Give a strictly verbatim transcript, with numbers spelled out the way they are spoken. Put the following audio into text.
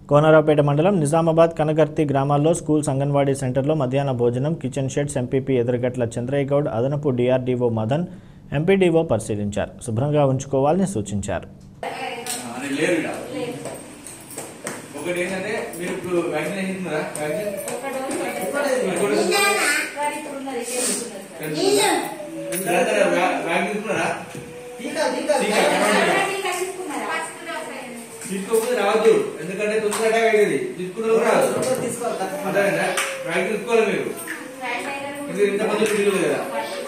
కోనరావుపేట మండలం నిజామాబాద్ కనగర్తి గ్రామాల్లో స్కూల్స్ అంగన్వాడీ సెంటర్లో మధ్యాహ్న భోజనం kitchen sheds MPP Edurugatla Chandraiah Goud అదనపు డిఆర్డీఓ మదన్ ఎంపీడీఓ పరిశీలించారు. శుభ్రంగా ఉంచుకోవాలని సూచించారు. తీసుకోకపోతే రావద్దు, ఎందుకంటే తొందర అటాక్ అయ్యేది. తీసుకున్న రాదు, తీసుకోవాలి మీరు ఇంత మంది కదా.